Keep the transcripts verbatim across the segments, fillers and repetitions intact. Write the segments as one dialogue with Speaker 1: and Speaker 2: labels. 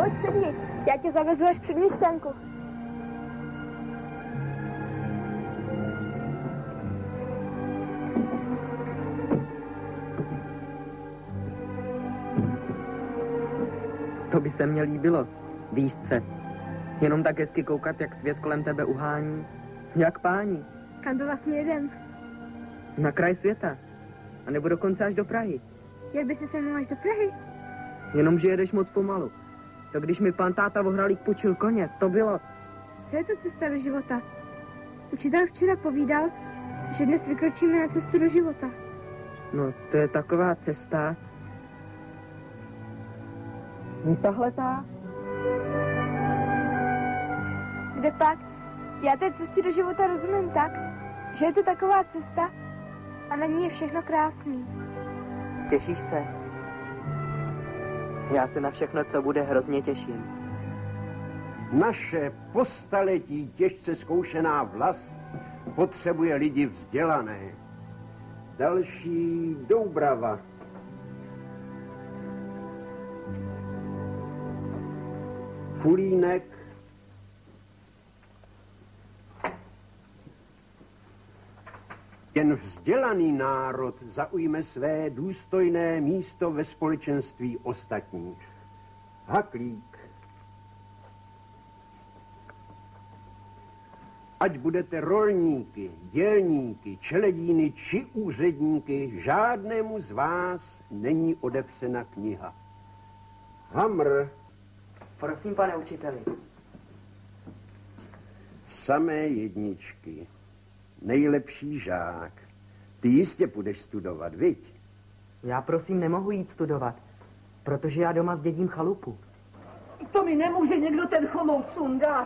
Speaker 1: Pojď, sedni, já tě zavezu až před místenku.
Speaker 2: To by se mně líbilo, výšce. Jenom tak hezky koukat, jak svět kolem tebe uhání. Jak páni.
Speaker 1: Kam to vlastně jedem?
Speaker 2: Na kraj světa. A nebo dokonce až do Prahy.
Speaker 1: Jak by si se mnou až do Prahy?
Speaker 2: Jenomže jedeš moc pomalu. To když mi pan táta Vohralík půjčil koně, to bylo...
Speaker 1: Co je to cesta do života? Učitel včera povídal, že dnes vykročíme na cestu do života.
Speaker 2: No, to je taková cesta... No tahle ta...
Speaker 1: Kde pak? Já té cestě do života rozumím tak, že je to taková cesta a na ní je všechno krásný.
Speaker 2: Těšíš se? Já se na všechno, co bude, hrozně těším.
Speaker 3: Naše po staletí těžce zkoušená vlast potřebuje lidi vzdělané. Další Doubrava. Fulínek. Jen vzdělaný národ zaujme své důstojné místo ve společenství ostatních. Haklík. Ať budete rolníky, dělníky, čeledíny či úředníky, žádnému z vás není odepřena kniha. Hamr.
Speaker 2: Prosím, pane učiteli.
Speaker 3: Samé jedničky. Nejlepší žák. Ty jistě půjdeš studovat, viď?
Speaker 2: Já prosím nemohu jít studovat, protože já doma zdědím chalupu.
Speaker 4: To mi nemůže někdo ten chomout sundat.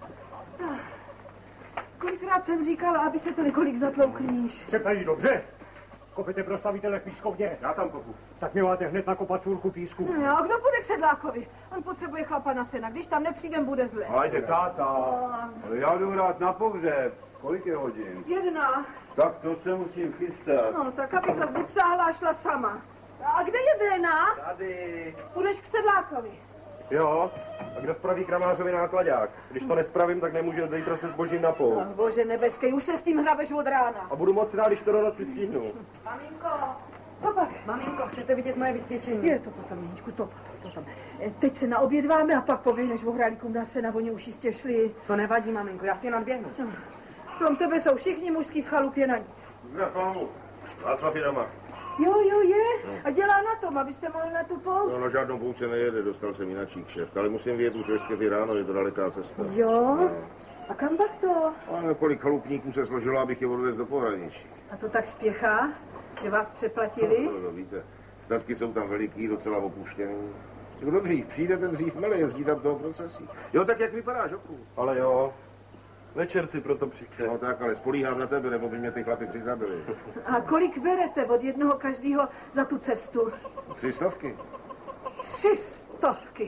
Speaker 4: Kolikrát jsem říkala, aby se to několik zatloukníš.
Speaker 5: Přepají dobře. Kopete pro stavitele k pískovně. Já tam kopu. Tak mi máte hned nakopat čůrku písku.
Speaker 4: No a kdo půjde k sedlákovi? On potřebuje chlapa na sena. Když tam nepřijdem, bude zle.
Speaker 6: Hajde, táta. Ale já jdu hrát na pohřeb. Kolik je hodin?
Speaker 4: Jedna.
Speaker 6: Tak to se musím chystat.
Speaker 4: No, tak abych zase vypřáhla a šla sama. A kde je Béna?
Speaker 6: Tady.
Speaker 4: Půjdeš k sedlákovi.
Speaker 6: Jo, a kdo spraví kramářovi nákladák? Když to nespravím, tak nemůžu jet zítra se zbožím na pol.
Speaker 4: Ach, bože nebeský, už se s tím hrabeš od rána.
Speaker 6: A budu moc rád, když to do noci stihnu.
Speaker 4: Maminko, co pak?
Speaker 2: Maminko, chcete vidět moje vysvědčení?
Speaker 4: Je to potom, Jeničku, to potom, to potom. Teď se naobědváme a pak poběhneš Vohrálíkům na sena, oni už jistě šli.
Speaker 2: To nevadí, maminko, já si nadběhnu.
Speaker 4: No. Krom tebe jsou všichni mužský v chalupě na nic.
Speaker 6: Zdrav, mámu. Václav je doma.
Speaker 4: Jo, jo, je. No. A dělá na tom, abyste mohli na tu pouť.
Speaker 6: No, na žádnou pouť se nejede, dostal jsem jináčí kšeft, ale musím vyjet už ve čtyři ráno, je to daleká cesta.
Speaker 4: Jo?
Speaker 6: No.
Speaker 4: A kam pak to?
Speaker 6: A kolik chalupníků se složilo, abych je odvez do pohraničí.
Speaker 4: A to tak spěchá, že vás přeplatili?
Speaker 6: No, no, víte, statky jsou tam veliký, docela opuštěný. Kdo dřív přijde, ten dřív mele, jezdí tam toho procesí. Jo, tak jak vypadáš, oku? Ale jo. Večer si proto přijďte. No tak, ale spolíhám na tebe, nebo by mě ty chlapi přizabili.
Speaker 4: A kolik berete od jednoho každého za tu cestu?
Speaker 6: Tři stovky.
Speaker 4: Tři stovky.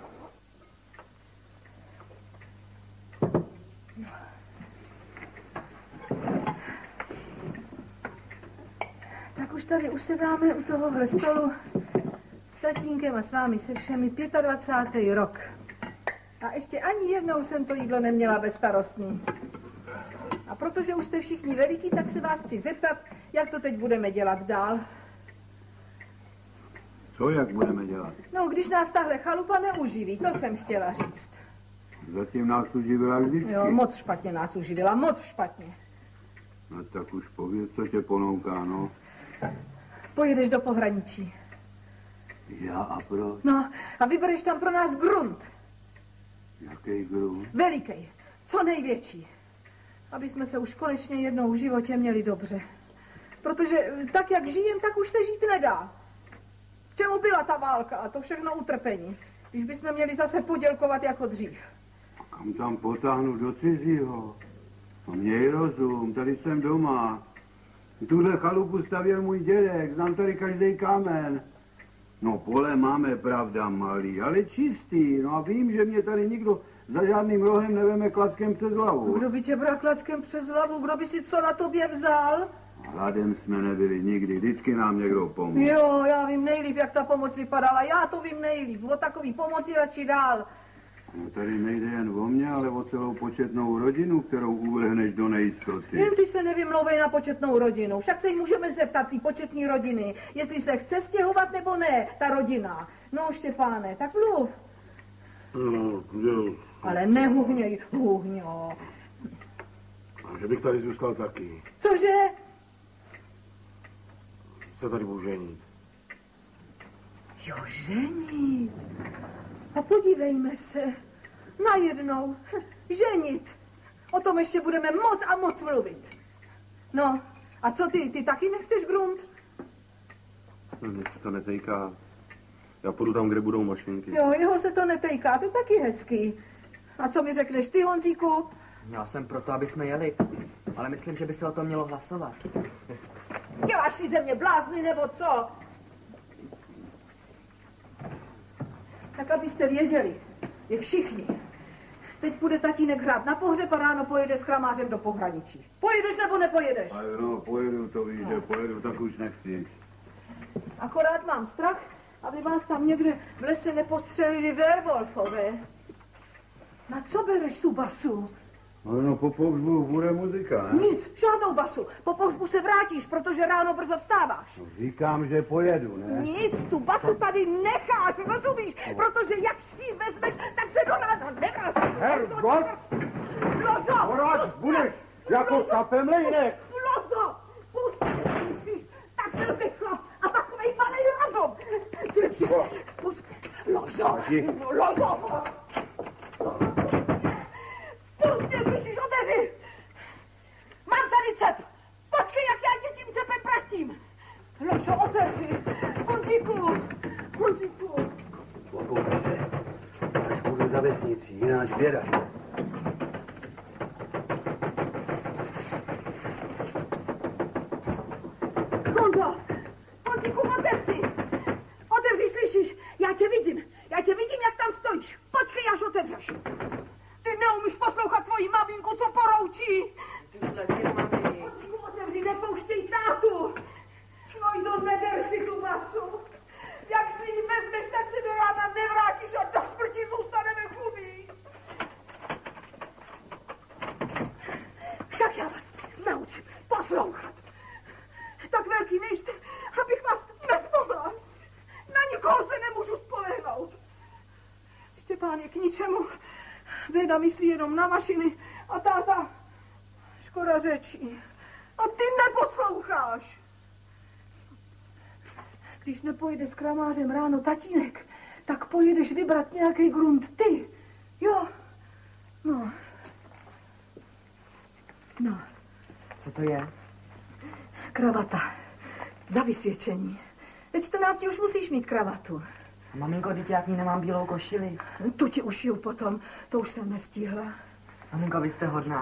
Speaker 4: Tak už tady usedáme u tohohle stolu s tatínkem a s vámi se všemi dvacátý pátý rok. A ještě ani jednou jsem to jídlo neměla bezstarostný. A protože už jste všichni veliký, tak se vás chci zeptat, jak to teď budeme dělat dál.
Speaker 7: Co jak budeme dělat?
Speaker 4: No, když nás tahle chalupa neuživí, to jsem chtěla říct.
Speaker 7: Zatím nás uživila vždycky.
Speaker 4: Jo, moc špatně nás uživila, moc špatně.
Speaker 7: No tak už pověz, co tě ponouká, no.
Speaker 4: Pojedeš do pohraničí.
Speaker 7: Já a proč?
Speaker 4: No, a vybereš tam pro nás grunt.
Speaker 7: Jaký grunt?
Speaker 4: Velikej, co největší. Aby jsme se už konečně jednou v životě měli dobře. Protože tak, jak žijem, tak už se žít nedá. K čemu byla ta válka a to všechno utrpení, když bychom měli zase podělkovat jako dřív.
Speaker 7: Kam tam potáhnu do cizího? No měj rozum, tady jsem doma. Tuhle chalupu stavěl můj dědek, znám tady každý kámen. No pole máme, pravda, malý, ale čistý. No a vím, že mě tady nikdo za žádným rohem neveme klackem přes hlavu.
Speaker 4: Kdo by tě bral klackem přes hlavu? Kdo by si co na tobě vzal?
Speaker 7: Hladem jsme nebyli nikdy, vždycky nám někdo pomohl.
Speaker 4: Jo, já vím nejlíp, jak ta pomoc vypadala, já to vím nejlíp, o takový pomoci radši dál.
Speaker 7: No, tady nejde jen o mě, ale o celou početnou rodinu, kterou uvrhneš do nejistoty.
Speaker 4: Jen ty se nevymlouvej na početnou rodinu, však se jí můžeme zeptat, ty početní rodiny, jestli se chce stěhovat nebo ne, ta rodina. No, Štěpáne, tak mluv.
Speaker 8: No, jo.
Speaker 4: Ale nehuhněj, huhňo.
Speaker 8: A že bych tady zůstal taky.
Speaker 4: Cože?
Speaker 8: Se tady budu ženit.
Speaker 4: Jo, ženit. A podívejme se, najednou, ženit. O tom ještě budeme moc a moc mluvit. No, a co ty, ty taky nechceš grunt?
Speaker 8: No, mě se to netejká. Já půjdu tam, kde budou mašinky.
Speaker 4: Jo, jeho se to netejká, to je taky hezký. A co mi řekneš ty, Honzíku?
Speaker 2: Já jsem proto, aby jsme jeli, ale myslím, že by se o tom mělo hlasovat.
Speaker 4: Děláš si ze mě blázny nebo co? Tak abyste věděli, je všichni. Teď půjde tatínek hrát na pohřeb a ráno pojede s kramářem do pohraničí. Pojedeš nebo nepojedeš?
Speaker 7: Ale no, pojedu, to víš, že pojedu, tak už nechci.
Speaker 4: Akorát mám strach, aby vás tam někde v lese nepostřelili werwolfové. Na co bereš tu basu?
Speaker 7: Ale no, po pohřbu bude muzika, ne?
Speaker 4: Nic, žádnou basu. Po pohřbu se vrátíš, protože ráno brzo vstáváš.
Speaker 7: No, říkám, že pojedu, ne?
Speaker 4: Nic, tu basu tady necháš, rozumíš? Protože jak si ji vezmeš, tak se do rána nevrátíš.
Speaker 3: Hergot!
Speaker 4: Lozo!
Speaker 3: Porád budeš jako kapemlejnek!
Speaker 4: Lozo! Pust, musíš, tak byl by chlap a takovej malej rozum. Pust, Lozo! Lozo! Pust mě, slyšíš, oteři! Mám tady cep! Počkej, jak já tě tím cepem praštím! Lozo, oteři! Honzíku! Honzíku!
Speaker 3: Opoukej se, až budu za vesnicí, jináč běda.
Speaker 4: Honzo! Honzíku, otevři! Otevři, slyšíš? Já tě vidím! Já tě vidím, jak tam stojíš! Počkej, až otevřeš! Ty neumíš poslouchat svoji maminku, co poroučí! Honzíku, otevři, nepouštěj tátu! Lojzo, neder si tu basu! Jak si ji vezmeš, tak se do rána nevrátíš a do smrti zůstaneme chlubí! Však já vás naučím poslouchat. Tak velký nejste, abych vás nespohla. Na nikoho se nemůžu spolehnout. Štěpán je k ničemu. Věda myslí jenom na mašiny a táta škoda řečí. A ty neposloucháš. Když nepojede s kramářem ráno tatínek, tak pojedeš vybrat nějaký grunt ty. Jo. No. No.
Speaker 2: Co to je?
Speaker 4: Kravata. Za vysvědčení. Ve čtrnácti už musíš mít kravatu.
Speaker 2: Maminko, teď já k ní nemám bílou košili.
Speaker 4: Tu ti ušiju potom, to už jsem nestihla.
Speaker 2: Maminko, vy jste hodná.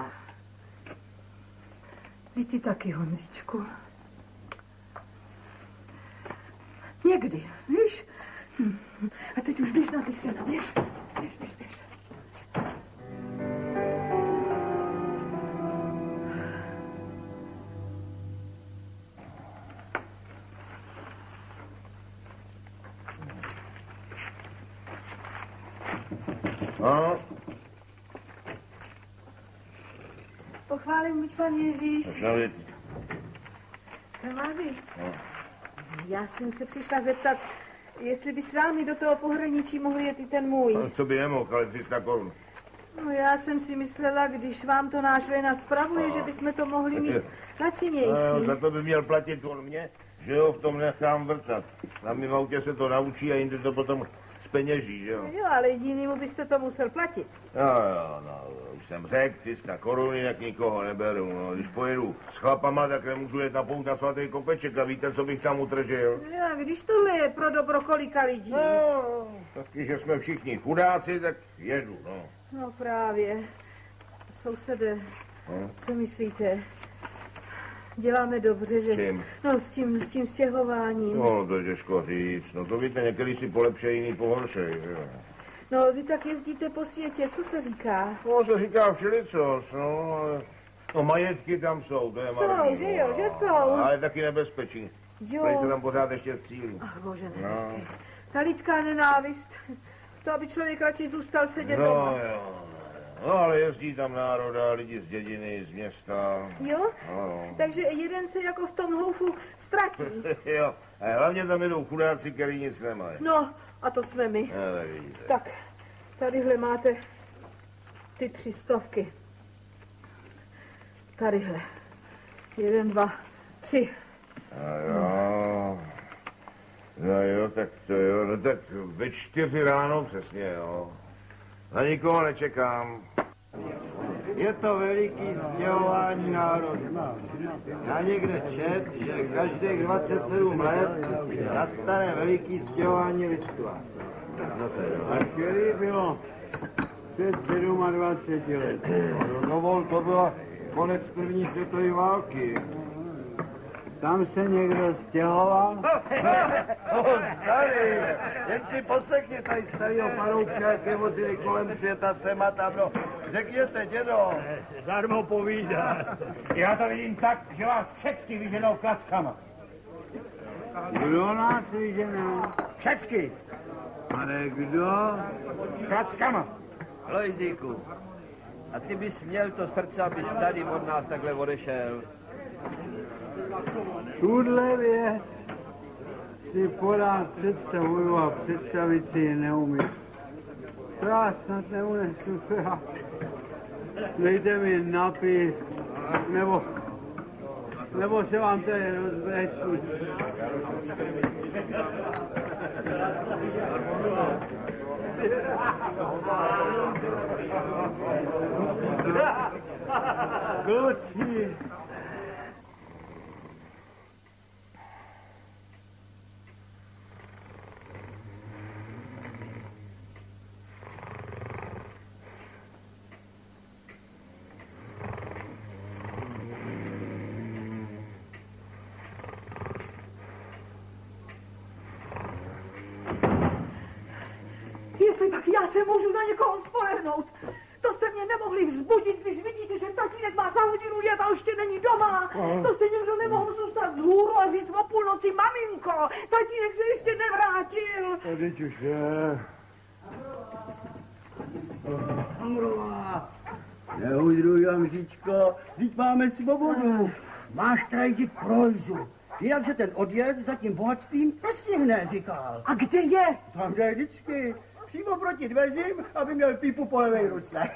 Speaker 4: Vždyť ty taky, Honzíčku. Někdy, víš? Hm. A teď už běž na ty sena, běž. Běž, běž, běž.
Speaker 6: No.
Speaker 4: Pochválím buď pan Ježíš.
Speaker 6: Navět.
Speaker 4: Kramáři, no. Já jsem se přišla zeptat, jestli by s vámi do toho pohraničí mohl jet i ten můj.
Speaker 6: No, co by nemohl, ale tři sta korun.
Speaker 4: No já jsem si myslela, když vám to náš Vejna spravuje, no. Že bychom to mohli mít lacinější.
Speaker 6: No, za to by měl platit on mě, že ho v tom nechám vrtat. Na mým autě se to naučí a jinde to potom zpeněží, že jo?
Speaker 4: No jo, ale jinému byste to musel platit.
Speaker 6: No jo, no, už jsem řekl, tři sta korun, jinak nikoho neberu. No, když pojedu s chlapama, tak nemůžu jet na pout na svatý kopeček a víte, co bych tam utržil?
Speaker 4: No a když tohle je pro dobro kolika lidí?
Speaker 6: No, taky, že jsme všichni chudáci, tak jedu, no.
Speaker 4: No právě. Sousede, no. Co myslíte? Děláme dobře, že...
Speaker 6: Čím?
Speaker 4: No s tím, s tím stěhováním.
Speaker 6: No, to je těžko říct. No to víte, některý si polepšej, jiný pohoršej, jo.
Speaker 4: No, vy tak jezdíte po světě, co se říká?
Speaker 6: No, se říká všelicos, no, ale No majetky tam jsou, to je
Speaker 4: Jsou,
Speaker 6: marný,
Speaker 4: že jo,
Speaker 6: no.
Speaker 4: že jsou.
Speaker 6: Ale taky nebezpečí.
Speaker 4: Jo.
Speaker 6: Tady se tam pořád ještě střílí.
Speaker 4: Ach, bože nebeský. No. Ta lidská nenávist, to, aby člověk radši zůstal sedět
Speaker 6: no,
Speaker 4: doma.
Speaker 6: Jo. No, ale jezdí tam národa, lidi z dědiny, z města.
Speaker 4: Jo?
Speaker 6: No.
Speaker 4: Takže jeden se jako v tom houfu ztratí.
Speaker 6: Jo, a hlavně tam jedou chudáci, který nic nemají.
Speaker 4: No, a to jsme my.
Speaker 6: No, tak vidíte.
Speaker 4: Tak, tadyhle máte ty tři stovky. Tadyhle. Jeden, dva, tři.
Speaker 6: A jo. No jo, tak to jo, no tak ve čtyři ráno přesně, jo. Na nikoho nečekám.
Speaker 9: Je to veliký stěhování národu. Já někde čet, že každých dvacet sedm let nastane veliký stěhování lidstva.
Speaker 7: A který bylo před dvacet sedm let?
Speaker 9: Dovol, to byla konec první světové války.
Speaker 7: Tam se někdo stěhoval?
Speaker 9: No, starý, jen si poslechně tady starýho paroubka, jaké vozili kolem světa sem a tam, no. Řekněte, dědo.
Speaker 5: Darmo povídá. Já to vidím tak, že vás všecky vyženou klackama.
Speaker 7: Kdo nás vyženou?
Speaker 5: Všecky.
Speaker 7: Ale kdo?
Speaker 5: Klackama.
Speaker 9: Lojzíku, a ty bys měl to srdce, abys tady od nás takhle odešel.
Speaker 7: Tuhle věc si pořád představuju a představit si ji neumím. To já snad neunesu. Dejte mi napít, nebo, nebo se vám tady rozbreču. Kluci,
Speaker 4: Jestli pak já se můžu na někoho spolehnout. To jste mě nemohli vzbudit, když vidíte, že tatínek má za hodinu jet a ještě není doma. To jste někdo nemohl zůstat vzhůru a říct o půlnoci, maminko, tatínek se ještě nevrátil.
Speaker 7: Teď už je.
Speaker 10: Hamrová, neudruj, Hamříčko, vždyť máme svobodu. Máš trajtit projzu. Jinakže ten odjezd za tím bohatstvím nestihne, říkal.
Speaker 4: A kde je?
Speaker 10: Tam jde vždycky. Přímo proti dveřím, aby měl pípu po levé ruce.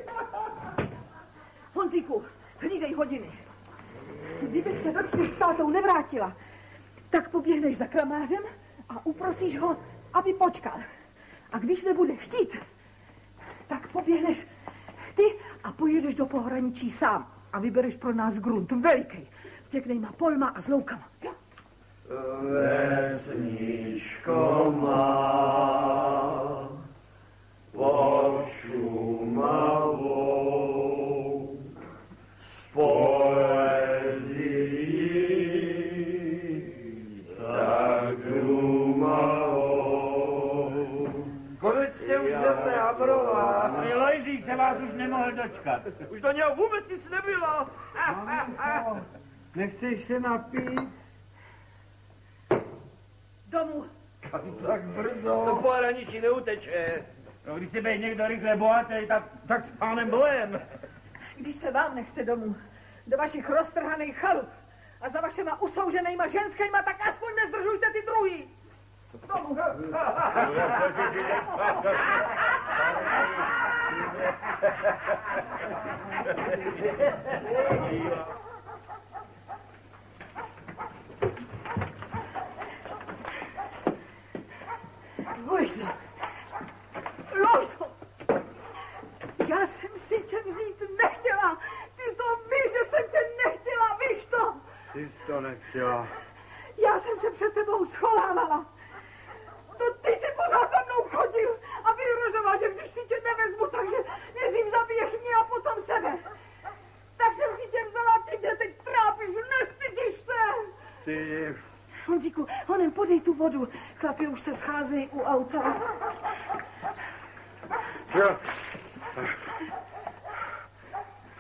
Speaker 4: Honzíku, hlídej hodiny. Kdybych se ve čtyř s tátou nevrátila, tak poběhneš za kramářem a uprosíš ho, aby počkal. A když nebude chtít, tak poběhneš ty a pojedeš do pohraničí sám a vybereš pro nás grunt veliký, s pěknýma polma a s loukama. Jo?
Speaker 11: Vesničko má pod Šumavou z poezí tak dumavou.
Speaker 9: Konečně už jdete, Hamrová.
Speaker 5: Ale Lojzík se vás už nemohl dočkat.
Speaker 9: Už do něho vůbec nic nebylo.
Speaker 7: Maminko, nechceš se napít?
Speaker 4: Domů.
Speaker 9: Tak brzo. To pohraničí neuteče.
Speaker 5: No, když si být někdo rychle bohatý, tak, tak s pánem bojem.
Speaker 4: Když se vám nechce domů, do vašich roztrhaných chalup a za vašima uslouženýma ženskýma, tak aspoň nezdržujte ty druhý. Domů. Lojzo, Lojzo, já jsem si tě vzít nechtěla. Ty to víš, že jsem tě nechtěla, víš to?
Speaker 7: Ty jsi to nechtěla.
Speaker 4: Já jsem se před tebou schovávala. To ty si pořád za mnou chodil a vyhrožoval, že když si tě nevezmu, takže nejdřív zabiješ mě a potom sebe. Tak jsem si tě vzala, ty mě teď trápíš, nestydíš se.
Speaker 7: Ty...
Speaker 4: Honzíku, honem, podej tu vodu. Chlapi už se scházejí u auta.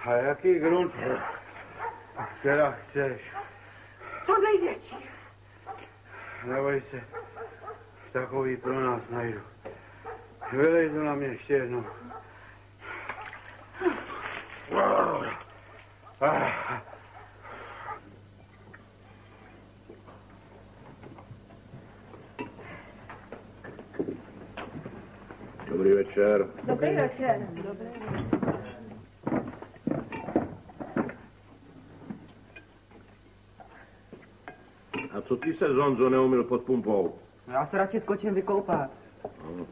Speaker 7: A jaký grunt teda chceš?
Speaker 4: Co největší?
Speaker 7: Neboj se, takový pro nás najdu. Vylej to na mě ještě jednou.
Speaker 6: Dobrý večer.
Speaker 4: Dobrý večer. Dobrý večer.
Speaker 6: A co ty se, Zonzo, neumyl pod pumpou?
Speaker 2: Já se radši skočím vykoupat.
Speaker 6: No.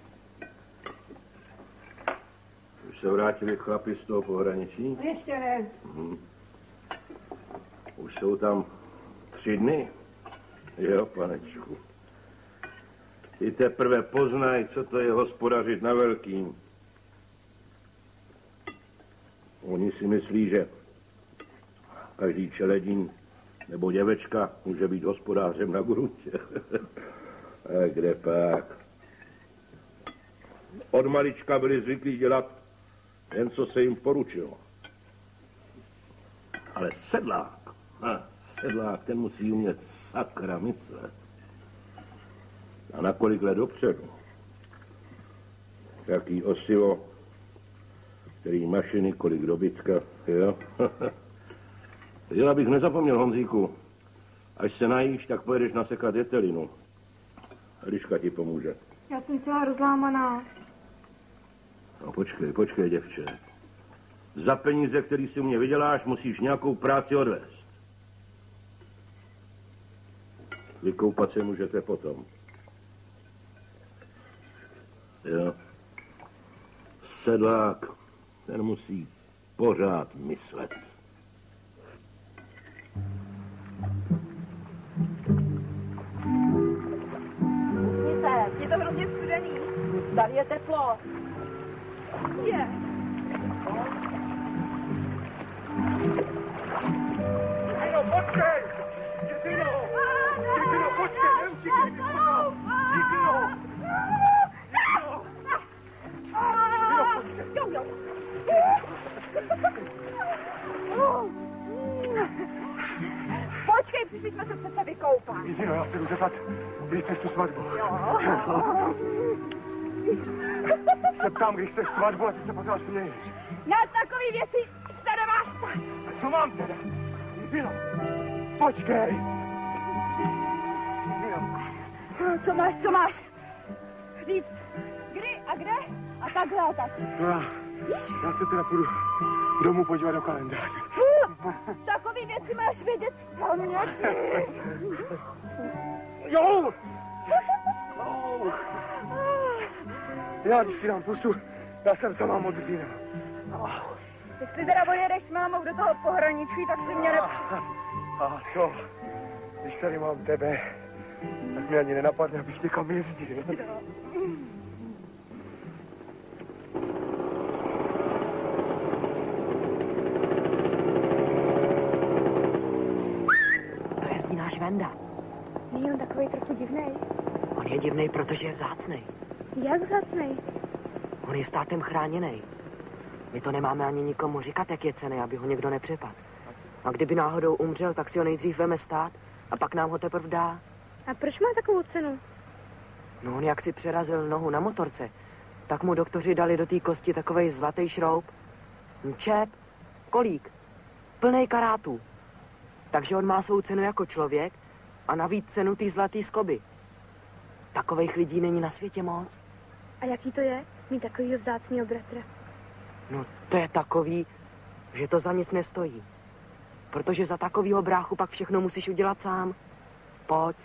Speaker 6: Už se vrátili chlapi z toho pohraničí?
Speaker 4: Ještě ne.
Speaker 6: Mhm. Už jsou tam tři dny. Jo, panečku. Ty teprve poznaj, co to je hospodařit na velkým. Oni si myslí, že každý čeledín nebo děvečka může být hospodářem na gruntě. A kde pak? Od malička byli zvyklí dělat jen, co se jim poručilo. Ale sedlák, ha, sedlák, ten musí umět sakra myslet. A na kolik let dopředu. Jaký osivo, který mašiny, kolik dobytka, jo? Já bych nezapomněl, Honzíku. Až se najíš, tak pojedeš nasekat jetelinu. Eliška ti pomůže.
Speaker 1: Já jsem celá rozlámaná.
Speaker 6: No počkej, počkej, děvče. Za peníze, který si u mě vyděláš, musíš nějakou práci odvést. Vykoupat se můžete potom. Jo. Sedlák, ten musí pořád myslet.
Speaker 1: Usni se, je to hrozně studený.
Speaker 4: Tady je teplo.
Speaker 1: Je.
Speaker 5: Dětino, počkej! Dětino! Dětino, počkej, neutíkej, Dětino! Dětino!
Speaker 1: Jo, jo. Počkej, přišli jsme se přece vykoupat.
Speaker 5: Dětino, já se jdu zeptat, kdy chceš tu svatbu.
Speaker 1: Jo.
Speaker 5: Se ptám, kdy chceš svatbu a ty se pořád směješ.
Speaker 1: Na takový věci se nemáš ptát.
Speaker 5: Co mám teda? Dětino, počkej! Dětino.
Speaker 1: Co máš, co máš? Říct, kdy a kde a takhle a tak.
Speaker 5: No já, já se teda půjdu domů podívat do kalendáře.
Speaker 1: Uh, takový věci máš vědět z paměti.
Speaker 5: Jo! Oh. Já když si dám pusu, já jsem sama modřína.
Speaker 1: Oh. Jestli teda pojedeš s mámou do toho pohraničí, tak si mě nepřijde.
Speaker 5: A co? Když tady mám tebe, tak mě ani nenapadne, abych někam jezdil.
Speaker 2: To jezdí náš Venda.
Speaker 1: Není on takový trochu divnej?
Speaker 2: On je divnej, protože je vzácnej.
Speaker 1: Jak vzácnej?
Speaker 2: On je státem chráněný. My to nemáme ani nikomu říkat, jak je cenný, aby ho někdo nepřepadl. A kdyby náhodou umřel, tak si ho nejdřív veme stát a pak nám ho teprve dá.
Speaker 1: A proč má takovou cenu?
Speaker 2: No on jak si přerazil nohu na motorce, tak mu doktoři dali do té kosti takovej zlatý šroub. Čep, kolík, plnej karátů. Takže on má svou cenu jako člověk a navíc cenu té zlatý skoby. Takovejch lidí není na světě moc.
Speaker 1: A jaký to je, mít takovýho vzácného bratra?
Speaker 2: No to je takový, že to za nic nestojí. Protože za takovýho bráchu pak všechno musíš udělat sám. Pojď.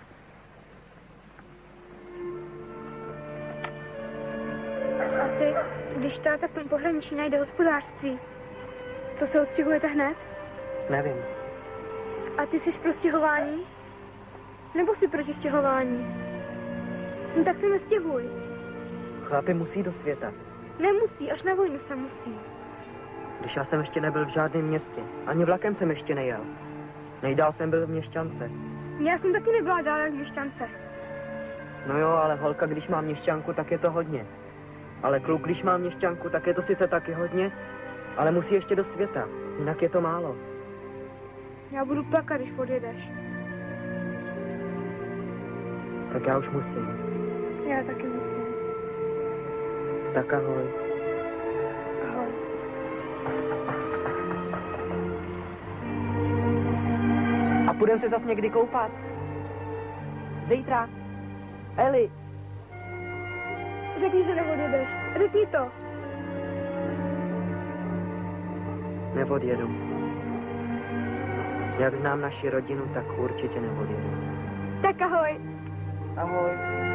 Speaker 1: A ty, když táta v tom pohraničí najde hospodářství, to se odstěhujete hned?
Speaker 2: Nevím.
Speaker 1: A ty jsi pro stěhování? Nebo jsi proti stěhování? No tak se nestěhuj.
Speaker 2: Chlapi musí do světa.
Speaker 1: Nemusí, až na vojnu se musí.
Speaker 2: Když já jsem ještě nebyl v žádném městě. Ani vlakem jsem ještě nejel. Nejdál jsem byl v Měšťance.
Speaker 1: Já jsem taky nebyla dál jak v Měšťance.
Speaker 2: No jo, ale holka, když má měšťanku, tak je to hodně. Ale kluk, když má měšťanku, tak je to sice taky hodně, Ale musí ještě do světa, jinak je to málo.
Speaker 1: Já budu plakat, když odjedeš.
Speaker 2: Tak já už musím.
Speaker 1: Já taky musím.
Speaker 2: Tak ahoj.
Speaker 1: Ahoj.
Speaker 2: A půjdeme se zas někdy koupat. Zítra. Eli.
Speaker 1: Řekni, že neodjedeš. Řekni to.
Speaker 2: Neodjedu. Jak znám naši rodinu, tak určitě neodjedu.
Speaker 1: Tak ahoj.
Speaker 2: Ahoj.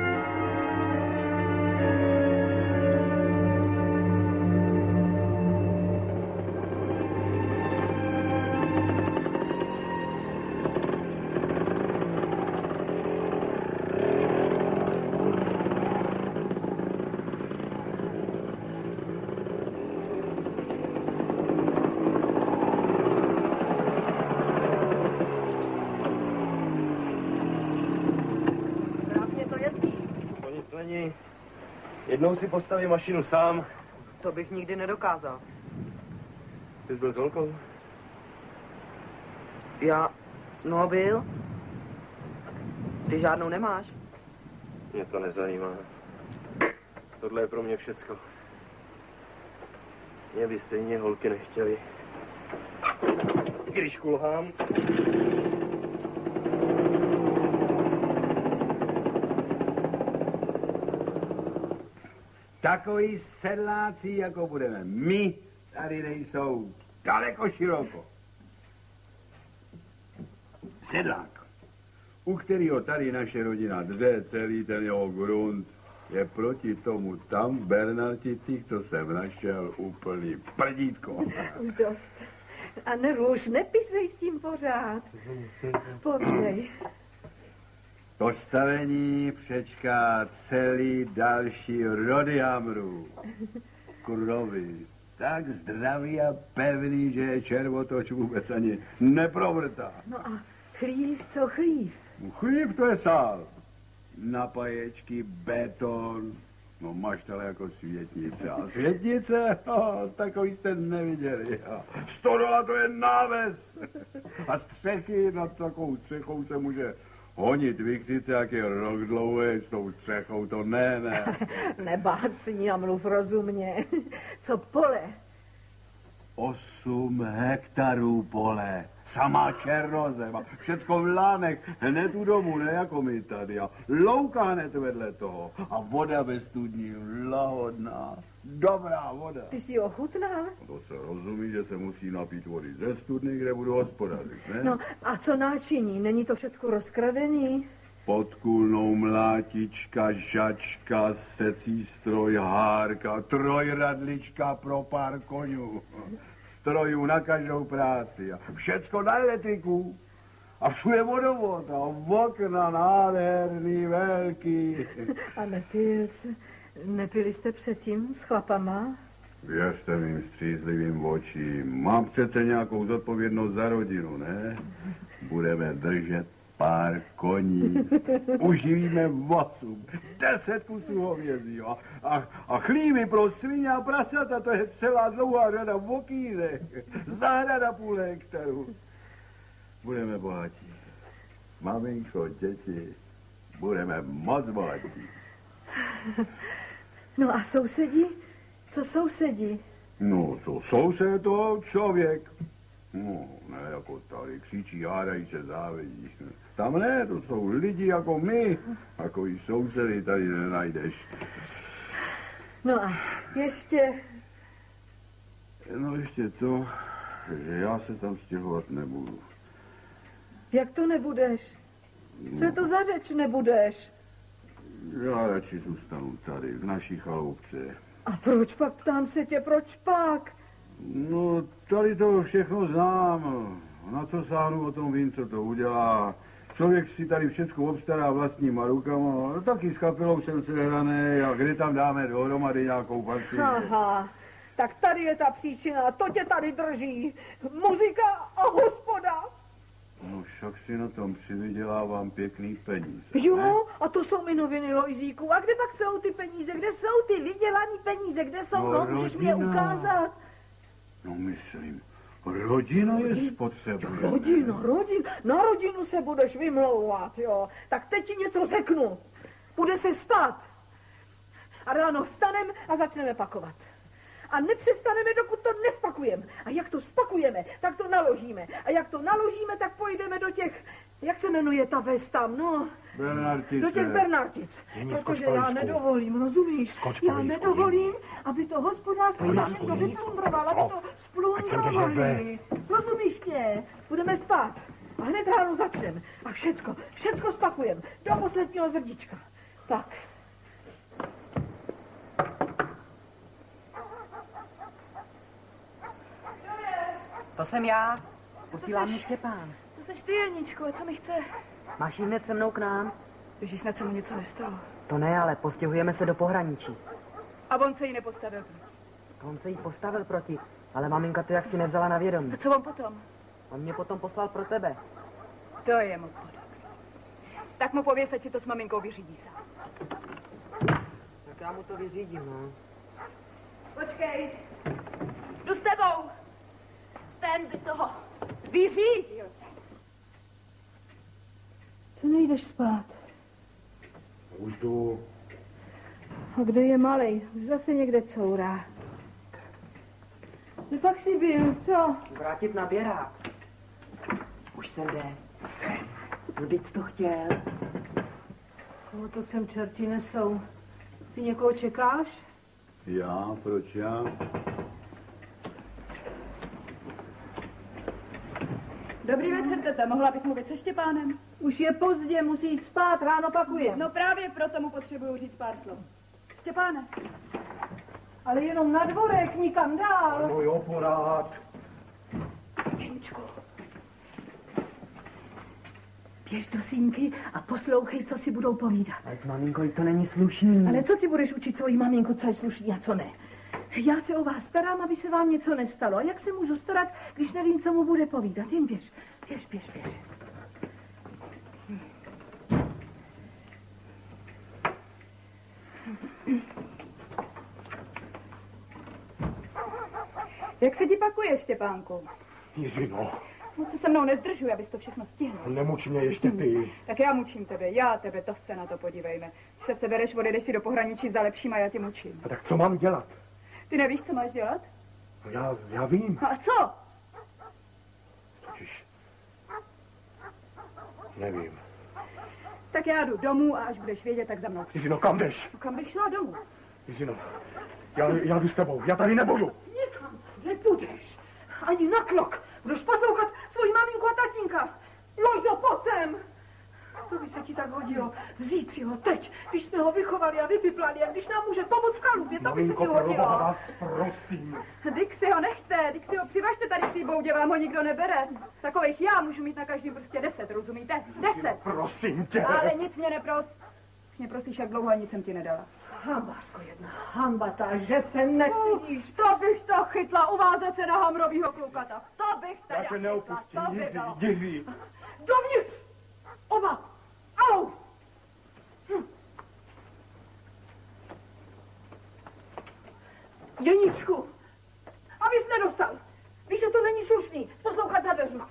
Speaker 8: Jednou si postavím mašinu sám.
Speaker 2: To bych nikdy nedokázal.
Speaker 8: Ty jsi byl s holkou?
Speaker 2: Já, no byl. Ty žádnou nemáš?
Speaker 8: Mě to nezajímá. Tohle je pro mě všecko. Mě by stejně holky nechtěli. Když kulhám.
Speaker 7: Takový sedláci, jako budeme my, tady nejsou daleko široko. Sedlák, u kterého tady naše rodina dře celý ten jeho grunt, je proti tomu tam v Bernarticích, co jsem našel, úplný prdítko.
Speaker 4: Už dost. A nerůž, nepišnej s tím pořád. Povídej.
Speaker 7: Postavení přečká celý další rody Hamrů. Krovy. Tak zdravý a pevný, že je červotoč vůbec ani neprovrtá.
Speaker 4: No a chlív, co chlív?
Speaker 7: Chlív to je sál. Napaječky, beton. No maštale jako světnice. A světnice? Oh, takový jste neviděli. Stodola to je náves. A střechy, nad takovou střechou se může honit vykřice, jak je rok dlouhý, s tou střechou to ne, ne.
Speaker 4: Nebásni a mluv rozumně. Co pole?
Speaker 7: Osm hektarů pole. Samá černozema. Všecko v lánech. Hned u domu, ne jako my tady. A louka hned vedle toho. A voda ve studni. Lahodná. Dobrá voda.
Speaker 4: Ty jsi ochutnal?
Speaker 7: To se rozumí, že se musí napít vody ze studny, kde budu hospodařit, ne?
Speaker 4: No a co náčiní? Není to všecko rozkradený?
Speaker 7: Podkulnou mlátička, žačka, secí stroj, hárka, trojradlička pro pár konňů. Strojů na každou práci a všecko na elektriku. A všude vodovod a okna nádherný, velký.
Speaker 4: A nepil jsi, nepili jste předtím s chlapama?
Speaker 7: Věřte mým střízlivým očím, mám přece nějakou zodpovědnost za rodinu, ne? Budeme držet pár koní, uživíme osm, deset kusů hovězího a, a, a chlívy pro svině a prasata, to je celá dlouhá řada vokýnek, zahrada půl hektaru. Budeme bohatí. Maminko, děti, budeme moc bohatí.
Speaker 4: No a sousedi? Co sousedi?
Speaker 7: No, co soused, to člověk. No, ne jako tady, křičí, hádají se, závidí. Tam ne, to jsou lidi jako my. Takový sousedy tady nenajdeš.
Speaker 4: No a ještě...
Speaker 7: No ještě to, že já se tam stěhovat nebudu.
Speaker 4: Jak to nebudeš? Co je to za řeč nebudeš?
Speaker 7: Já radši zůstanu tady, v naší chaloupce.
Speaker 4: A proč pak, ptám se tě, proč pak?
Speaker 7: No, tady to všechno znám. Na co sáhnu, o tom vím, co to udělá. Člověk si tady všechno obstará vlastníma rukama. Taky s kapelou jsem se hraný a kdy tam dáme dohromady nějakou partii.
Speaker 4: Aha, tak tady je ta příčina, to tě tady drží. Muzika a hospoda.
Speaker 7: No však si na tom přivydělávám pěkný peníze.
Speaker 4: Jo,
Speaker 7: ne?
Speaker 4: a to jsou mi noviny, Lojzíku. A kde pak jsou ty peníze? Kde jsou ty vydělaný peníze? Kde jsou? No, no můžeš mi je ukázat.
Speaker 7: No myslím, rodina je spotřebuje.
Speaker 4: Rodina, rodina, na rodinu se budeš vymlouvat, jo. Tak teď ti něco řeknu. Bude se spát. A ráno vstaneme a začneme pakovat. A nepřestaneme, dokud to nespakujeme. A jak to spakujeme, tak to naložíme. A jak to naložíme, tak pojdeme do těch, jak se jmenuje ta ves tam, no?
Speaker 7: Bernardice.
Speaker 4: Do těch Bernardic.
Speaker 5: Není,
Speaker 4: protože
Speaker 5: skoč,
Speaker 4: já
Speaker 5: Políčku.
Speaker 4: nedovolím, rozumíš?
Speaker 5: Skoč,
Speaker 4: já
Speaker 5: Políčku,
Speaker 4: nedovolím, aby to hospodářství
Speaker 2: Políčku,
Speaker 4: všechno vyplundroval, aby to
Speaker 5: Ať jsem běžel
Speaker 4: splundrovali. Rozumíš mě? Budeme spát. A hned ráno začneme. A všecko, všecko spakujeme. Do posledního zrdička. Tak.
Speaker 2: To jsem já. Posílá mě Štěpán.
Speaker 1: To seš ty, Janičko, a co mi chce?
Speaker 2: Máš jít hned se mnou k nám?
Speaker 1: Ježíš, snad se mu něco nestalo.
Speaker 2: To ne, ale postěhujeme se do pohraničí.
Speaker 12: A on se jí nepostavil.
Speaker 2: On se jí postavil proti, ale maminka to jaksi nevzala na vědomí.
Speaker 12: A co on potom?
Speaker 2: On mě potom poslal pro tebe.
Speaker 12: To je mu podobný. Tak mu pověs, ať si to s maminkou vyřídí sám.
Speaker 2: Tak já mu to vyřídím, no.
Speaker 12: Počkej. Jdu s tebou. Ten by toho vyřídil.
Speaker 4: Co nejdeš spát?
Speaker 5: Už jdu.
Speaker 4: A kde je malej? Už zase někde courá. No pak si byl, co?
Speaker 2: Vrátit na běrák. Už sem jde. Sem. No, teď jsi to chtěl.
Speaker 4: No to sem čerti nesou. Ty někoho čekáš?
Speaker 7: Já, proč já?
Speaker 12: Dobrý večer, teta. Mohla bych mluvit se Štěpánem?
Speaker 4: Už je pozdě, musí jít spát, ráno pakujem.
Speaker 12: No právě proto mu potřebuju říct pár slov. Štěpáne.
Speaker 4: Ale jenom na dvorek, nikam dál.
Speaker 5: No jo, porád.
Speaker 4: Jeničko. Běž do sínky a poslouchej, co si budou povídat.
Speaker 2: Ale maminko, to není slušný.
Speaker 4: Ale co ty budeš učit svoji maminku, co je slušný a co ne? Já se o vás starám, aby se vám něco nestalo. A jak se můžu starat, když nevím, co mu bude povídat? Jen běž, běž, běž, běž.
Speaker 12: Jak se ti pakuje, Štěpánku?
Speaker 5: Jiřino,
Speaker 12: Moc se se mnou nezdržuj, abys to všechno stihnul.
Speaker 5: nemuč mě ještě ty.
Speaker 12: Tak já mučím tebe, já tebe, to se na to podívejme. Když se sebereš, odjedeš si do pohraničí za lepším a já tě mučím.
Speaker 5: A tak co mám dělat?
Speaker 12: Ty nevíš, co máš dělat?
Speaker 5: No já, já vím.
Speaker 12: A co?
Speaker 5: Totiž nevím.
Speaker 12: Tak já jdu domů a až budeš vědět, tak za mnou.
Speaker 5: Jiřino, kam jdeš?
Speaker 12: No kam bych šla domů?
Speaker 5: Jiřino, já, já jdu s tebou, já tady nebudu.
Speaker 4: Nikam nepůjdeš. Ani na krok. Budeš poslouchat svoji maminku a tatínka. Lojzo, pojď sem. To by se ti tak hodilo. Vzít si ho teď, když jsme ho vychovali a vypiplali a když nám může pomoct v chalupě, to by se ti
Speaker 5: Maminko, pro boha
Speaker 4: hodilo.
Speaker 5: vás, prosím.
Speaker 12: Dyk si ho nechte, dyk si ho přivažte tady v té boudě, vám ho nikdo nebere. Takových já můžu mít na každém prostě deset, rozumíte? Deset.
Speaker 5: Prosím tě.
Speaker 12: Ale nic mě nepros. Už mě prosíš, jak dlouho a nic jsem ti nedala.
Speaker 4: Hambářko jedna, hamba ta, že se nestydíš.
Speaker 12: To bych to chytla, uvázat se na hamrovýho klukata. To bych teda
Speaker 5: Já tě neopustím,
Speaker 12: chytla, to by
Speaker 5: Jiří,
Speaker 12: dalo.
Speaker 5: Jiří.
Speaker 4: Dovnitř! Oba! Au! Hm. Jeničku, abys nedostal. Víš, že to není slušný, poslouchat za dveřma.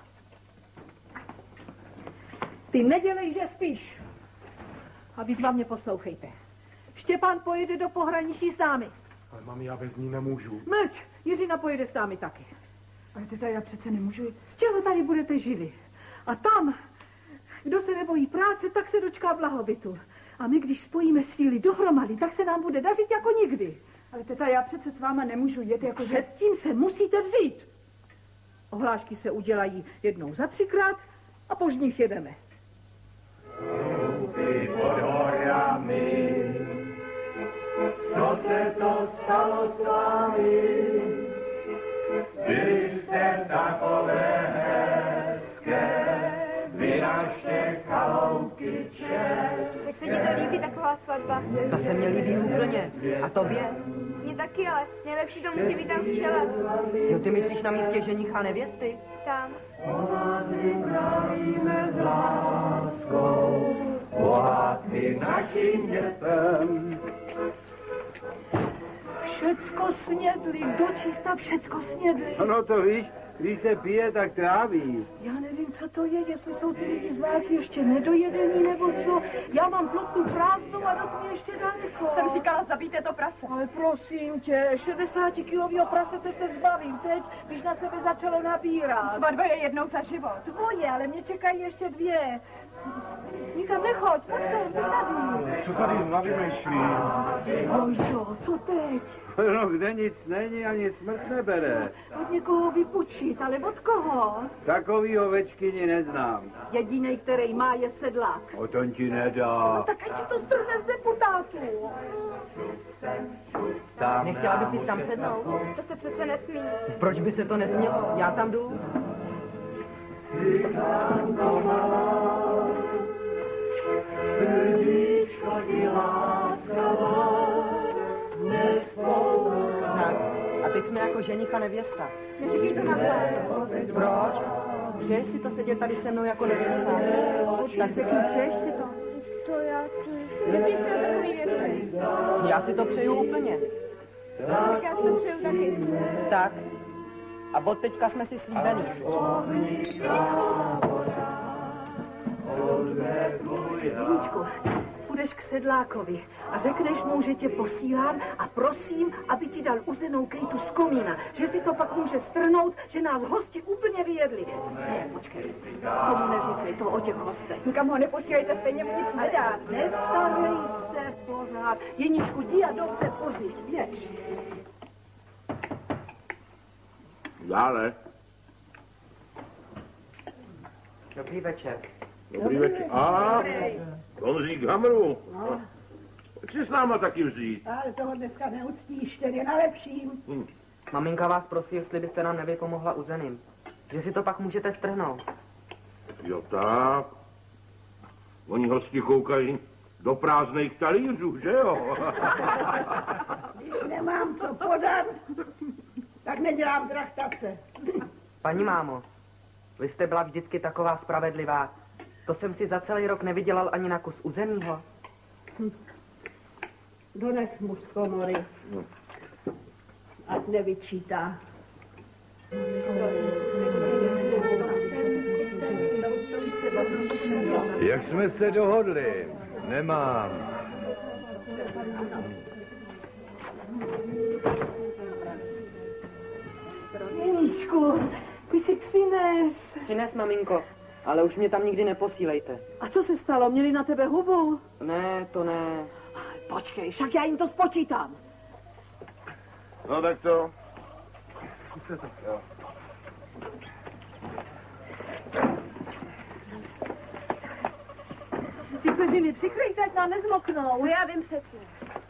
Speaker 4: Ty nedělej, že spíš. A vy dva mě poslouchejte. Štěpán pojede do pohraničí s námi.
Speaker 5: Ale mami, já bez ní nemůžu.
Speaker 4: Mlč, Jiřina pojede s námi taky.
Speaker 12: Ale teda já přece nemůžu.
Speaker 4: Z čeho tady budete žili? A tam, kdo se nebojí práce, tak se dočká blahobytu. A my, když spojíme síly dohromady, tak se nám bude dařit jako nikdy.
Speaker 12: Ale teta, já přece s váma nemůžu jet jako... že-
Speaker 4: Předtím se musíte vzít. Ohlášky se udělají jednou za třikrát a po nich jedeme.
Speaker 11: Ty pod horami, co se to stalo s vámi? Byli jste takové hezké, vy naše chaloupky čest.
Speaker 1: Jak se ti to líbí, taková svatba?
Speaker 2: Ta se mě líbí úplně. A tobě?
Speaker 1: Mně taky, ale nejlepší to musí být tam včela.
Speaker 2: Jo, ty myslíš na místě ženicha a nevěsty?
Speaker 1: Tam.
Speaker 11: O nás vyprávíme s láskou, bohatý našim dětem.
Speaker 4: Vše všecko snědli, dočista všecko snědli.
Speaker 7: No to víš, když se pije, tak tráví.
Speaker 4: Já nevím, co to je, jestli jsou ty lidi z války ještě nedojedení nebo co. Já mám plotnu prázdnou a rok mě ještě daleko.
Speaker 12: Jsem říkala, zabijte to prase.
Speaker 4: Ale prosím tě, šedesátikilovýho prasete se zbavím teď, když na sebe začalo nabírat.
Speaker 12: Svatba je jednou za život.
Speaker 4: Tvoje, ale mě čekají ještě dvě. Nikam nechoď, pojď sem, ty tady.
Speaker 8: Co tady z hlavy myšlí?
Speaker 4: Hojzo, co teď?
Speaker 7: No kde nic není, ani smrt nebere.
Speaker 4: Od někoho vypučit, ale od koho?
Speaker 7: Takový ovečkyni neznám.
Speaker 4: Jedinej, který má, je sedlák.
Speaker 7: O ton ti nedá.
Speaker 4: No tak ať si to strhne z deputátů.
Speaker 2: Nechtěla bys jsi tam sednout?
Speaker 1: To se přece nesmí.
Speaker 2: Proč by se to nesmělo? Já tam jdu.
Speaker 11: Cykánko malá, srdíčko ti láskavá, nespouká.
Speaker 2: Tak, a teď jsme jako ženich a nevěsta.
Speaker 1: Neříkej to nahlas.
Speaker 2: Proč? Přeješ si to sedět tady se mnou jako nevěsta? Tak řekni, přeješ si to?
Speaker 1: To já, to je... Nepij si do takový věci.
Speaker 2: Já si to přeju úplně.
Speaker 1: Tak já si to přeju taky.
Speaker 2: Tak. A od teďka jsme si slíbeni.
Speaker 4: Viničku, půjdeš k sedlákovi a řekneš mu, že tě posílám a prosím, aby ti dal uzenou kejtu z komína, že si to pak může strhnout, že nás hosti úplně vyjedli. Ne, počkej, to mi neříkej, to o těch hostech.
Speaker 12: Nikam ho neposílejte, stejně mu nic nedá.
Speaker 4: Nestarej se pořád. Jeničku, jdi a dobře pořiď, běž.
Speaker 6: Dále.
Speaker 2: Dobrý večer.
Speaker 6: Dobrý večer. A, Honzík Hamru. Chci s náma taky vzít.
Speaker 4: Ale toho dneska neuctíš, ten je na lepším.
Speaker 6: Hm.
Speaker 2: Maminka vás prosí, jestli byste nám nevypomohla uzeným. Že si to pak můžete strhnout.
Speaker 6: Jo tak. Oni hosti koukají do prázdných talířů, že jo?
Speaker 4: Když nemám co podat, tak nedělám trachtace.
Speaker 2: Paní mámo, vy jste byla vždycky taková spravedlivá. To jsem si za celý rok nevydělal ani na kus uzenýho.
Speaker 4: Hm. Dones mu z komory.
Speaker 6: No.
Speaker 4: Ať nevyčítá.
Speaker 13: Jak jsme se dohodli? Nemám.
Speaker 4: Jeníčku, ty si přines.
Speaker 2: Přines, maminko, ale už mě tam nikdy neposílejte.
Speaker 4: A co se stalo? Měli na tebe hubu?
Speaker 2: Ne, to ne.
Speaker 4: Počkej, však já jim to spočítám.
Speaker 6: No tak co?
Speaker 8: Zkuste to.
Speaker 6: Jo.
Speaker 4: Ty peřiny přikrýjte, ať nám nezmoknou.
Speaker 1: No já vím přesně.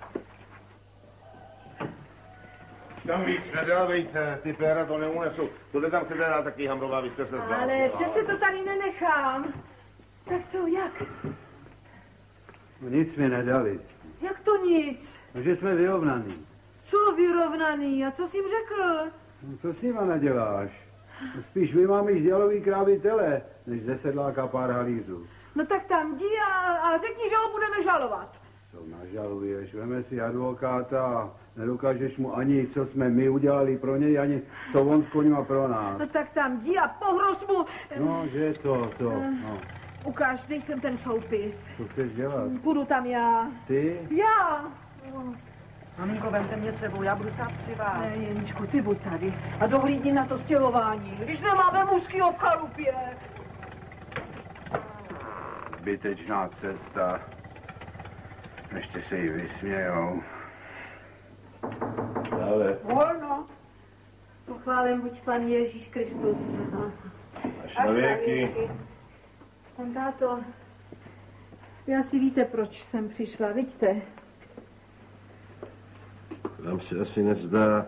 Speaker 6: Tam víc nedávejte, ty péra to neunesou. Tohle tam chcete dát taky Hamrová, vy jste se zbláznila.
Speaker 4: Ale přece to tady nenechám. Tak co, jak?
Speaker 7: No nic mi nedali.
Speaker 4: Jak to nic?
Speaker 7: No, že jsme vyrovnaný.
Speaker 4: Co vyrovnaný? A co jsi jim řekl?
Speaker 7: No, co s nima naděláš? No, spíš vymámíš z jalový krávy tele, než ze sedláka pár halířů.
Speaker 4: No tak tam jdi a, a řekni, že ho budeme žalovat.
Speaker 7: Co nažaluješ? Veme si advokáta a nedokážeš mu ani, co jsme my udělali pro něj, ani co on s koňma pro nás.
Speaker 4: No tak tam jdi a pohroz mu.
Speaker 7: No, že co, co? No.
Speaker 4: Ukáž, dej sem ten soupis.
Speaker 7: Co chceš dělat?
Speaker 4: Půjdu tam já.
Speaker 7: Ty?
Speaker 4: Já.
Speaker 2: Maminko, vemte mě s sebou, já budu stát při vás.
Speaker 4: Ne, Jeničku, ty buď tady a dohlídni na to stěhování, když nemáme mužskýho v chalupě.
Speaker 7: Zbytečná cesta. Ještě se jí vysmějou.
Speaker 6: Ale.
Speaker 4: Volno. Pochválen buď Pan Ježíš Kristus.
Speaker 6: Až na věky.
Speaker 4: Pan táto, vy asi víte, proč jsem přišla, vidíte?
Speaker 6: Vám se asi nezdá,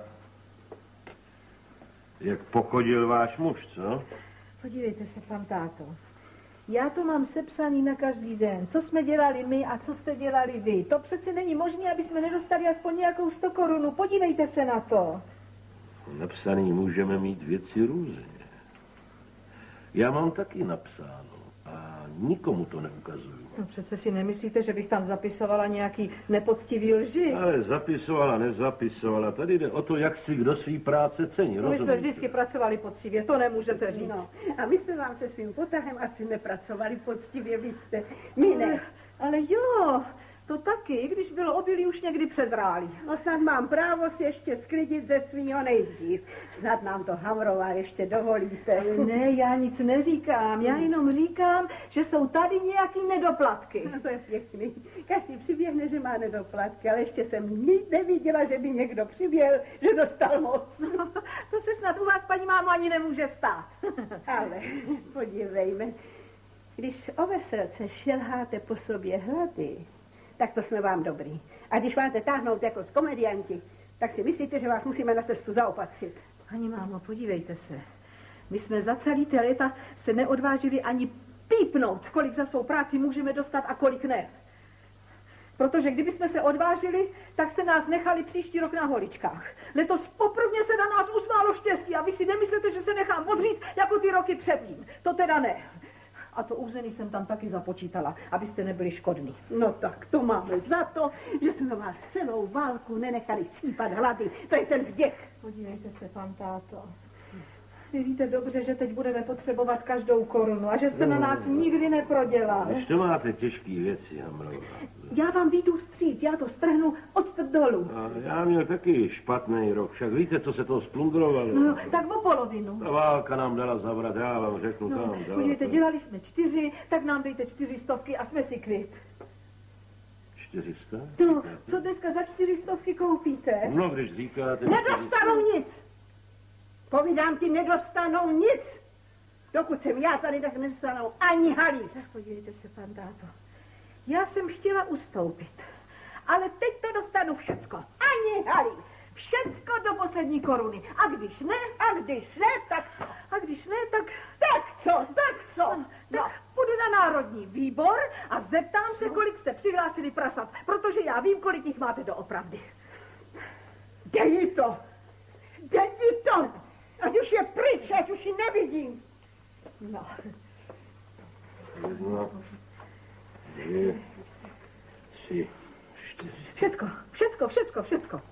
Speaker 6: jak pochodil váš muž, co?
Speaker 4: Podívejte se, pan táto. Já to mám sepsaný na každý den. Co jsme dělali my a co jste dělali vy. To přece není možné, aby jsme nedostali aspoň nějakou sto korunu. Podívejte se na to.
Speaker 6: Napsaný můžeme mít věci různě. Já mám taky napsáno a nikomu to neukazuju.
Speaker 4: No přece si nemyslíte, že bych tam zapisovala nějaký nepoctivý lži?
Speaker 8: Ale zapisovala, nezapisovala. Tady jde o to, jak si kdo svý práce cení.
Speaker 4: No, my jsme vždycky pracovali poctivě, to nemůžete říct.
Speaker 14: No, a my jsme vám se svým potahem asi nepracovali poctivě, víte. My ne.
Speaker 4: Ale, ale jo, to taky, i když bylo obilí už někdy přezrálý.
Speaker 14: No snad mám právo si ještě sklidit ze svýho nejdřív. Snad nám to Hamrová ještě dovolíte.
Speaker 4: Ne, já nic neříkám, já jenom říkám, že jsou tady nějaký nedoplatky.
Speaker 14: No to je pěkný. Každý přiběhne, že má nedoplatky, ale ještě jsem nic neviděla, že by někdo přiběhl, že dostal moc.
Speaker 4: To se snad u vás, paní mámo, ani nemůže stát.
Speaker 14: Ale podívejme, když o veselce šelháte po sobě hlady, tak to jsme vám dobrý. A když máte táhnout jako z komedianti, tak si myslíte, že vás musíme na cestu zaopatřit.
Speaker 4: Paní mámo, podívejte se. My jsme za celý ty léta se neodvážili ani pípnout, kolik za svou práci můžeme dostat a kolik ne. Protože kdybychom se odvážili, tak jste nás nechali příští rok na holičkách. Letos poprvně se na nás usmálo štěstí a vy si nemyslíte, že se nechám odřít jako ty roky předtím. To teda ne. A to území jsem tam taky započítala, abyste nebyli škodní.
Speaker 14: No tak to máme za to, že jsme vás celou válku nenechali chcípat hlady. To je ten vděk.
Speaker 4: Podívejte se, pan táto. Vy víte dobře, že teď budeme potřebovat každou korunu a že jste no, na nás nikdy neprodělal.
Speaker 8: Ještě máte těžký věci, Hamrová.
Speaker 4: Já vám vyjdu vstříc, já to strhnu od dolů.
Speaker 8: A já měl taky špatný rok, však víte, co se toho splundrovalo.
Speaker 4: No, tak o polovinu.
Speaker 8: Ta válka nám dala zabrat, já vám řeknu,
Speaker 4: no,
Speaker 8: kam dala.
Speaker 4: Podívejte, dělali jsme čtyři, tak nám dejte čtyři stovky a jsme si kvit.
Speaker 8: Čtyřista?
Speaker 4: No, co dneska za čtyři stovky koupíte?
Speaker 8: No, když říkáte...
Speaker 14: Nedostanou nic! Povídám ti, nedostanou nic! Dokud jsem já tady, tak nedostanou ani halíř.
Speaker 4: Tak podívejte se, pan táto. Já jsem chtěla ustoupit, ale teď to dostanu všecko.
Speaker 14: Ani halíř.
Speaker 4: Všecko do poslední koruny. A když ne?
Speaker 14: A když ne, tak co?
Speaker 4: A když ne, tak...
Speaker 14: Tak co, tak co?
Speaker 4: No, tak no. Půjdu na národní výbor a zeptám se, kolik jste přihlásili prasat, protože já vím, kolik jich máte doopravdy.
Speaker 14: Dej jí to! Dej jí to! Ať už je pryč, ať už ji nevidím.
Speaker 4: No.
Speaker 8: Jedna, dvě, tři, čtyři.
Speaker 4: Všecko, všecko, všecko, všecko.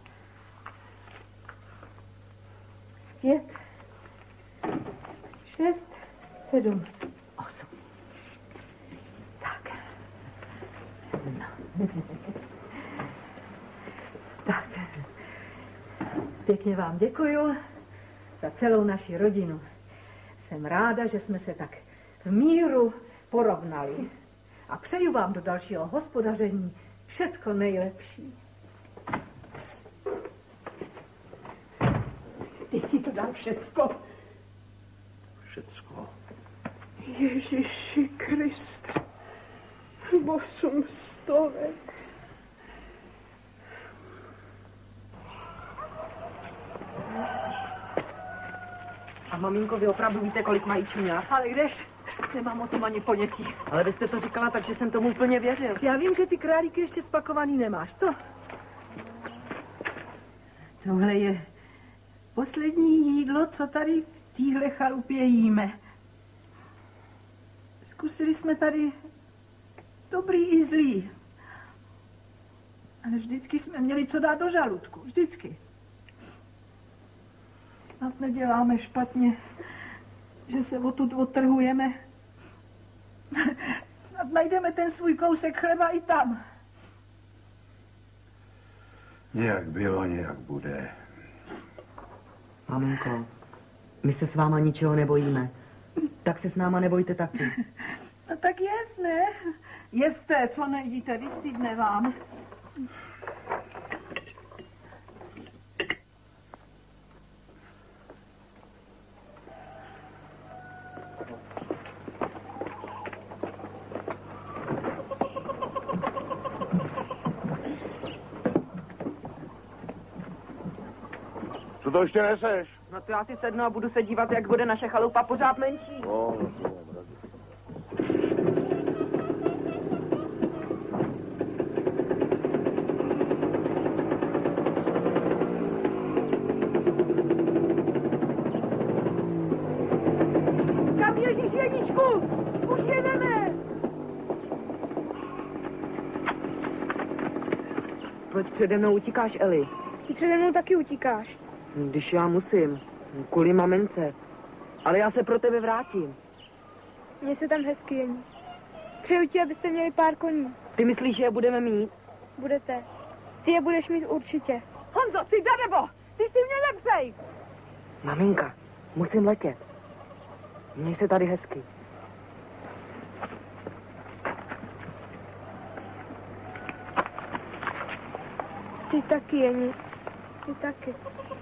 Speaker 4: Pět, šest, sedm, osm. Tak. No. Tak. Pěkně vám děkuju za celou naši rodinu. Jsem ráda, že jsme se tak v míru porovnali. A přeju vám do dalšího hospodaření všecko nejlepší.
Speaker 14: Ty si to dal všecko.
Speaker 8: Všecko.
Speaker 14: Ježiši Kriste. Osm stovek.
Speaker 2: A maminko, vy opravdu víte, kolik mají čuňák?
Speaker 4: Ale kdež? Nemám o tom ani ponětí.
Speaker 2: Ale vy jste to říkala, takže jsem tomu úplně věřil.
Speaker 4: Já vím, že ty králíky ještě spakovaný nemáš, co? Tohle je poslední jídlo, co tady v téhle chalupě jíme. Zkusili jsme tady dobrý i zlý. Ale vždycky jsme měli co dát do žaludku. Vždycky. Snad neděláme špatně, že se odtud odtrhujeme. Snad najdeme ten svůj kousek chleba i tam.
Speaker 7: Nějak bylo, nějak bude.
Speaker 2: Maminko, my se s váma ničeho nebojíme. Tak se s náma nebojte taky.
Speaker 4: No tak jasné. Jeste, co nejdíte, vystydne vám.
Speaker 6: Co to ještě neseš?
Speaker 2: No to já si sednu a budu se dívat, jak bude naše chalupa pořád menší.
Speaker 6: No,
Speaker 4: Kam ježíš, Jeničku? Už jedeme!
Speaker 2: Proč přede mnou utíkáš, Eli?
Speaker 1: Ty přede mnou taky utíkáš.
Speaker 2: Když já musím. Kvůli mamence. Ale já se pro tebe vrátím.
Speaker 1: Mně se tam hezky jení. Přeju ti, abyste měli pár koní.
Speaker 2: Ty myslíš, že je budeme mít?
Speaker 1: Budete. Ty je budeš mít určitě.
Speaker 4: Honzo, ty dadebo, ty si mě nepřej.
Speaker 2: Maminka, musím letět. Měj se tady hezky.
Speaker 1: Ty taky, Jeni. Ty taky.